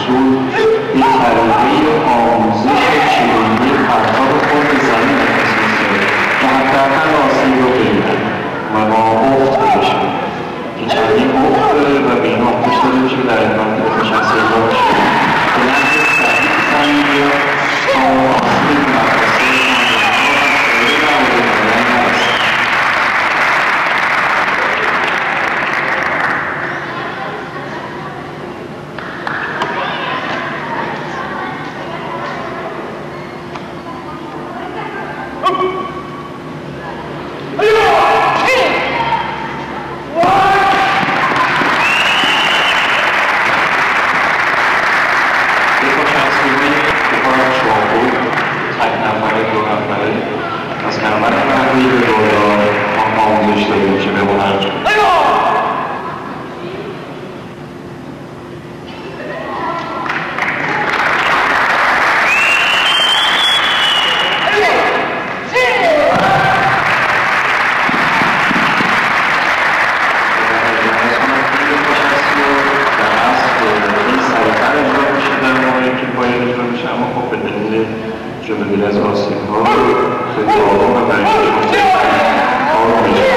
اصول یک طریقه آموزش چگونگی پرتاب خود به زمین تخصیص داره و حداقل آسیب رو ببینن و ما افت بشیم که چندین افت داره و به این آموزش داده میشه که در امکان که بخش اصیبا باشه به نحو صحیح زمین بیاد تا آسیب مقاصد جلوگیری از آسیب‌ها خیلی آروم و برای